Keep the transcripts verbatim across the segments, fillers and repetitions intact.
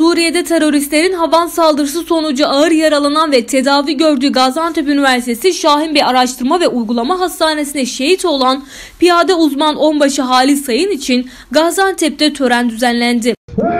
Suriye'de teröristlerin havan saldırısı sonucu ağır yaralanan ve tedavi gördüğü Gaziantep Üniversitesi Şahin Bey Araştırma ve Uygulama Hastanesi'ne şehit olan piyade uzman onbaşı Halis Sayın için Gaziantep'te tören düzenlendi.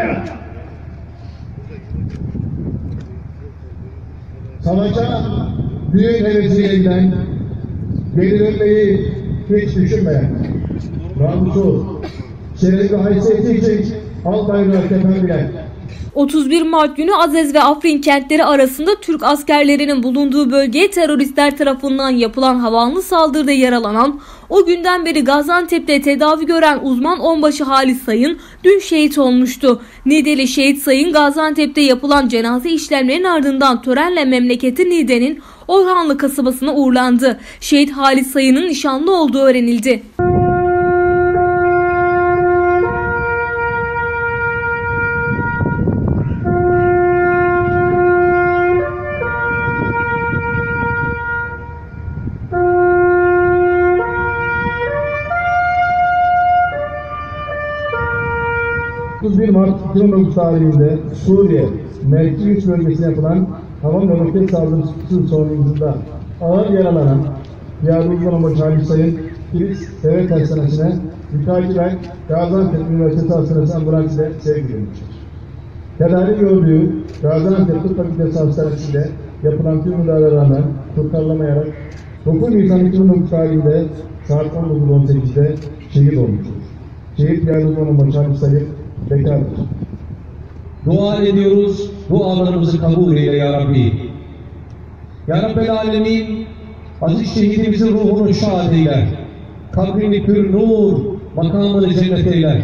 Savaşa büyük hevesiyle giden, geri dönmeyi hiç düşünmeyen, namusu, şerefli haysiyeti için al bayrağı tepen bilen, otuz bir Mart günü Azez ve Afrin kentleri arasında Türk askerlerinin bulunduğu bölgeye teröristler tarafından yapılan havanlı saldırıda yaralanan, o günden beri Gaziantep'te tedavi gören uzman onbaşı Halis Sayın dün şehit olmuştu. Niğdeli şehit Sayın Gaziantep'te yapılan cenaze işlemlerinin ardından törenle memleketi Niğde'nin Orhanlı kasabasına uğurlandı. Şehit Halis Sayın'ın nişanlı olduğu öğrenildi. otuz bir Mart iki bin on dokuz tarihinde Suriye Merkez Üs bölgesine yapılan hava ve roket saldırısı sonucunda ağır yaralanan piyade uzman onbaşı Halis Sayın Kilis Devlet Hastanesi'ne müteakiben Gaziantep Üniversitesi Hastanesi ambulans ile sevk edilmiştir. Tedavi gördüğü Gaziantep Tıp Fakültesi Hastanesi'nde yapılan tüm müdahalelere rağmen kurtarılamayarak dokuz Nisan iki bin on dokuz tarihinde saat on dokuz on sekizde şehit olmuştur. Şehit piyade uzman onbaşı Halis Sayın bekardır. Dua ediyoruz, dualarımızı kabul eyle ya Rabbi. Ya Rabbel Alemin, aziz şehidimizin ruhunu şad eyle. Kabrini pür nur, makamını cennet eyle.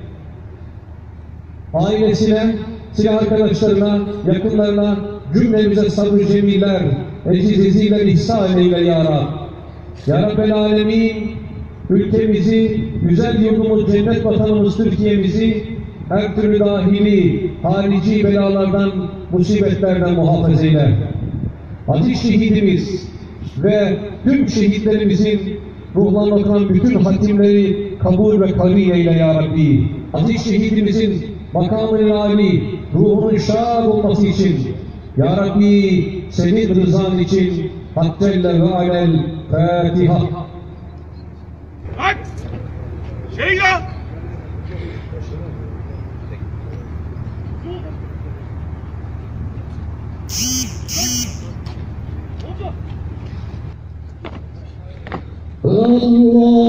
Ailesine, silah arkadaşlarına, yakınlarına, cümlemize sabır cemiller, eciziler ihsan eyle ya Rab. Ya Rabbel Alemin, ülkemizi, güzel yurdumuz, cennet vatanımız Türkiye'mizi her türlü dahili, harici belalardan, musibetlerden muhafaza eyle. Aziz şehidimiz ve tüm şehitlerimizin ruhlarına okunan bütün hatimleri kabul ve kabul eyle ya Rabbi. Aziz şehidimizin makamının âli, ruhunun şad olması için ya Rabbi senin rızan için hattelle ve alel Fatiha. Bak! Şey ya! Allah